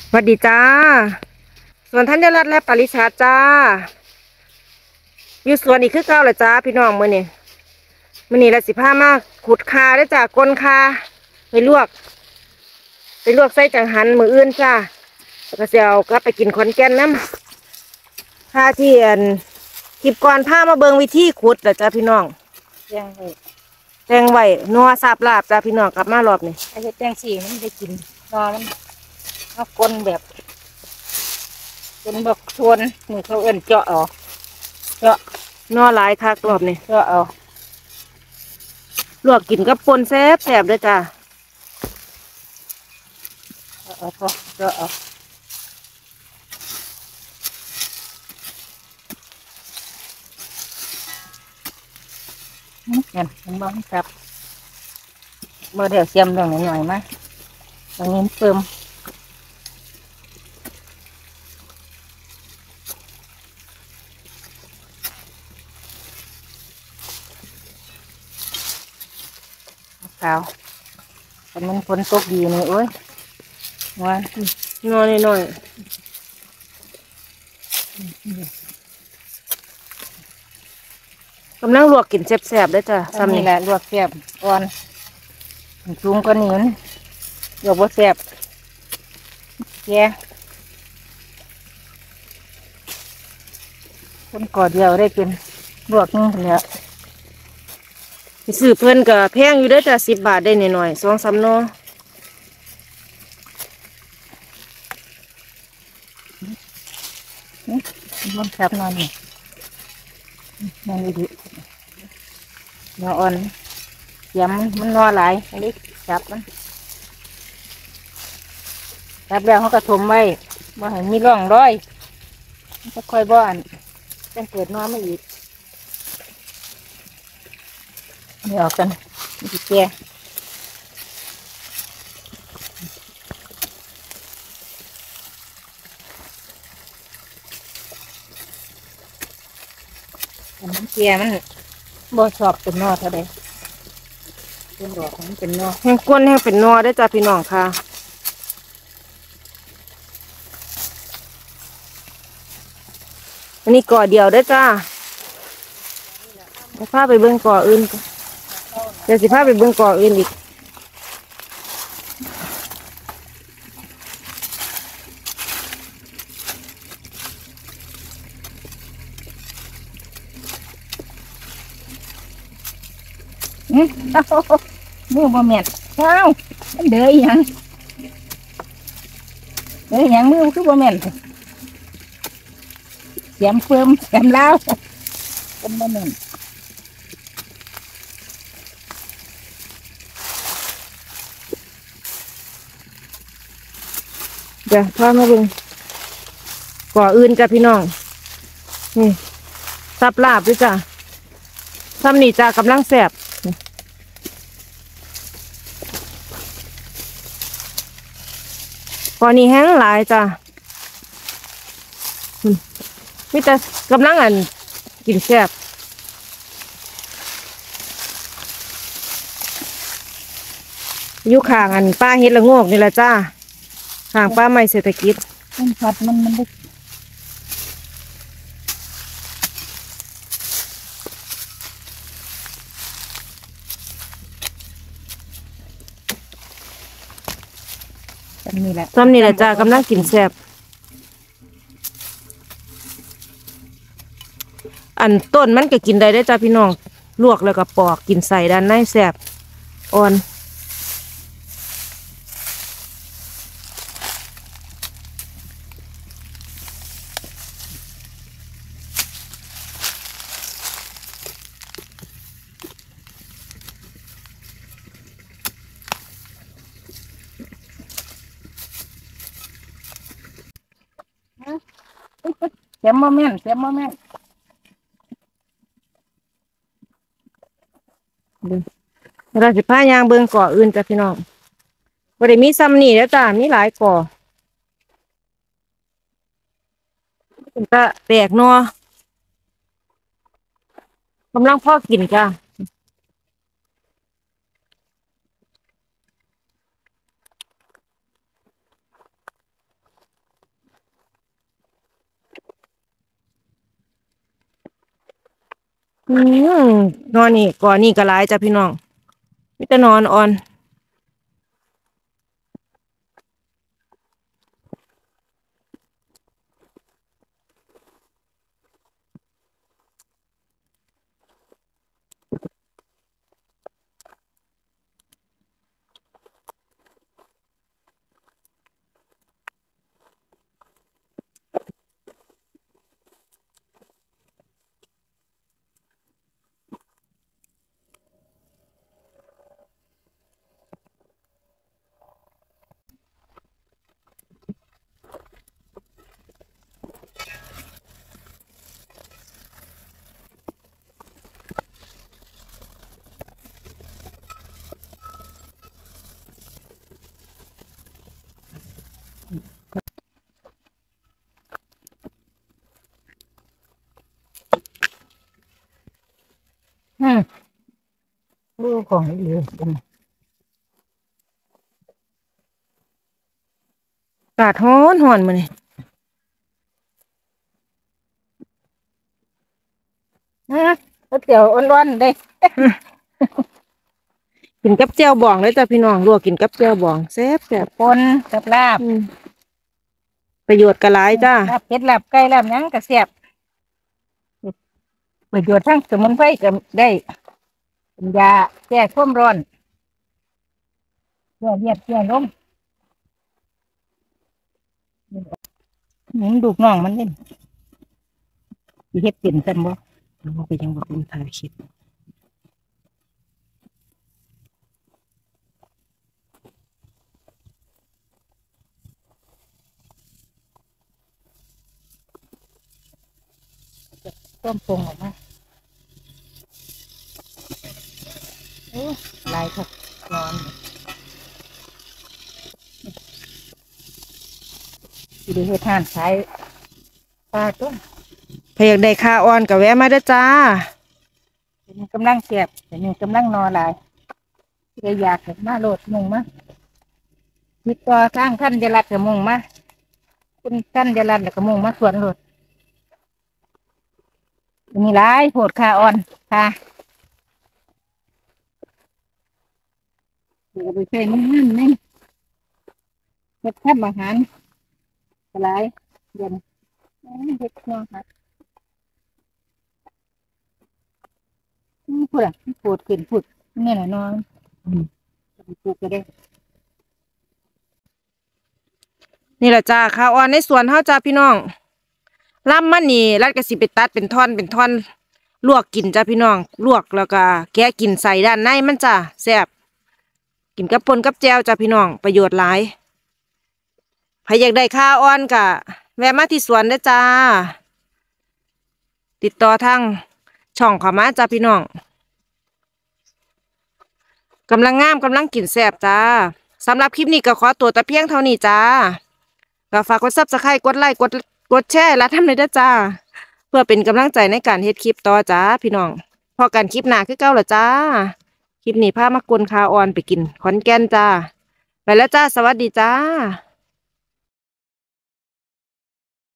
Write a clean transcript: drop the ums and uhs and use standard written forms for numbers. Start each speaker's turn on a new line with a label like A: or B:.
A: สวัสดีจ้าสวนธัญรัตน์และปริชาจ้าอยู่สวนอีกคือเก่าเลยจ้าพี่น้องมื้อนี้ละ15มาขุดคาได้อจ้าก้นคาไปลวกใส่จังหันมื้ออื่นจ้าแล้วก็สิเอากลับไปกินขอนแก่นน้ำค่าที่คลิปก่อนพามาเบิ่งวิธีขุดแล้วจ้าพี่น้อง
B: ยังเลย
A: แตงไว้นัวสับลาบจ้าพี่น้องกลับมารอบนี้
B: ไอ้เห็ดแตงสีมันได้กินนอมันเอากลนแบบเป็นแบบชวนนี่เขาเอิ้นเจาะเอาเจาะ
A: นัวหลายคักรอบนี้
B: เจาะเอา
A: ลวกกินกับปนแซ่บเด้อจ้า
B: เอาพอเจาะเอาเห็นมันบ้องครับเมื่อเดี๋ยวเสียมเรื่องหน่อยๆมาตรงนี้เติมขาวแต่มันฝนตกดีนี่โอ้ยว่า
A: นัวหน่อยกำลังลวกกินแซ่บๆเด้อจ้า
B: ซ้ำนี่แหละลวกแซ่บอ่อนสูงกว่านี้มันลวกบ่แซ่บแย่คนก่อเดียวได้เป็นลวกนึงแล้ว
A: ซื้อเพิ่นก็แพงอยู่เด้อจ้ะ10 บาทได้หน่อยๆ2-3 หนอ
B: มันแซ่บนอนนี่นอนดีนอนอ่อนเสียมมันนอนหลายอันนี้จับมันจับแล้วเขาก็ถมไว้บ่ให้มีร่องรอยมันจะค่อยบ่อนจะเกิดนอนไม่อีกนี่ออกกันนี่แก่มันแก่มันบ่ชอบเป็นนอเท่าใดเป็นดอกมันเป็นนอ
A: แห้งก้นแห้งเป็นนัวได้อจ้ะพี่น้องค่ะอันนี้ก่อเดียวได้อจ้าเดี๋ยวพาไปเบิ่งก่ออื่นก่อนเดี๋ยวสิพาไปเบิ่งก่ออื่นอีก
B: มือบ่แม่นเอ้ามันเดือยยังมือคือบ่แม่นเสียมเฟิ่มเสียมลาวเป็นบ่แม่น
A: เดี๋ยวพามาเบิ่งก่ออื่นจ้ะพี่น้องนี่สับลาบด้วยจ้ะซ้ำนี่จ้ะกำลังแซ่บก่อนี้แห้งหลายจ้ะมีแต่กำลังกินแซ่บอยู่ข้างป้าเฮ็ดละโงกนี่แหละจ้าข้างป้าไม้เศรษฐกิจ
B: มันผัดมันได้ซ้ำนี่แหละ
A: จ้ากำลังกินแซ่บต้นมันก็กินได้จ้าพี่น้องลวกแล้วก็ปอกกินใส่ด้านในแซ่บอ่อน
B: เสียมบ่แม่น
A: เราสิพายางเบิ่งก่ออื่นจ้ะพี่น้องบ่ได้มีซ้ำนี่แล้วจ้ามีหลายก่อเป็นตะแตกนัวกำลังพอกินจ้าอืมนอนนี่ก่อนนี่ก็หลายจ้ะพี่น้องมีแต่นอนอ่อน
B: อืมดูของเหลือ
A: อากาศร้อนร้อนมื้อนี้
B: นะแล้วเตี๋ยวร้อนๆได้
A: กินกับแจ่วบองเลยจ้ะพี่น้องลวกกินกับแจ่วบองแซ่บแซ่บ
B: ปนกับลาบ
A: อืมประโยชน์ก็หลายจ้า
B: ลาบเป็ดลาบไก่ลาบหยังก็แซ่บประโยชน์ทั้งสมุนไพรก็ได้เป็นยาแก้ความร้อนแก้เลียดแก้ลมนี่มันดูกน้องมันเล่นสิเฮ็ดเป็นกันบ่
A: เราไปยังบอกลุงถ่ายคลิป
B: ต้มปรุงออกมาโอ้ลายครับร้อนสิได้เฮ็ดทานขายปลาต้ม
A: ถ้าอยากได้ค่าอ่อนก็แวะมาเด้อจ้า
B: เป็นกำลังแซ่บแต่นี่กำลังนอนหลายสิได้อยากเห็นมาโลดมุ่งมาติดต่อสร้างท่านเดรัดกับมุ่งมาคุณท่านเดรัดแล้วก็มุ่งมาสวนโลดมีหลายโพดค่าอ่อนค่ะเดี๋ยวไปใช้น้ำมันนี่เฮ็ดทำอาหารหลายเย็นเฮ็ดเนาะค่ะพูดอ่ะพูดขึ้นพูดนี่แหละน้องพูดก็ได้
A: นี่แหละจ้าค่าอ่อนในสวนเฮาจ้าพี่น้องลำมันนี่รัดก็สิไปตัดเป็นท่อนเป็นท่อนลวกกินจ้าพี่น้องลวกแล้วก็แกะกินใส่ด้านในมันจ้าแซ่บกินกับปนกับแจ่วจ้าพี่น้องประโยชน์หลายใครอยากได้ค่าอ่อนก็แวะมาที่สวนเด้อจ้า ติดต่อทางช่องเข้ามาจ้าพี่น้องกำลังงามกำลังกินแซ่บจ้าสำหรับคลิปนี้ก็ขอตัวแต่เพียงเท่านี้จ้าก็ฝากกด Subscribe กดไลค์กดแชร์และทำเลยเด้อจ้าเพื่อเป็นกำลังใจในการเฮ็ดคลิปต่อจ้าพี่น้องพอกันคลิปหน้าคือเก่าละจ้าคลิปนี้พามากวนคาออนไปกินขอนแก่นจ้าไปแล้วจ้าสวัสดีจ้า